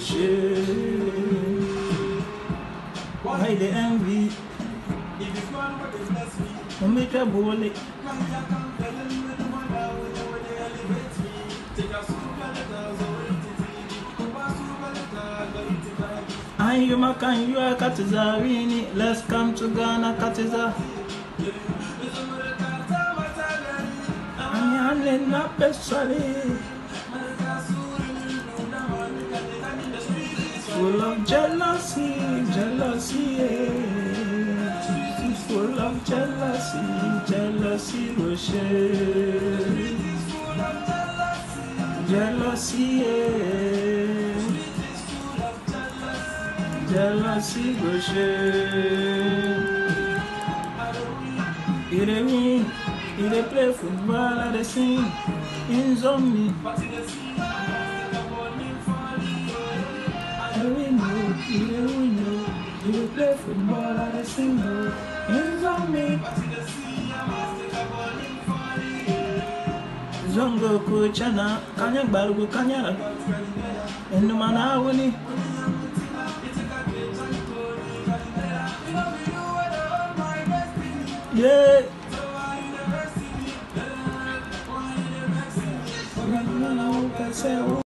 shame. Why the envy? Make a bully. And you makan you are Katizarini. Let's come to Ghana, Katiza. I'm not sorry. Full of jealousy, jealousy, full of jealousy, jealousy, Rocher. Jealousy, jealousy, Rocher. He dey win, he dey play football, I dey sing in zombie. You don't play football at a single hands on me. Zongo Kuchana, Kanya Barbu Kanya, and the Manawani. Yeah.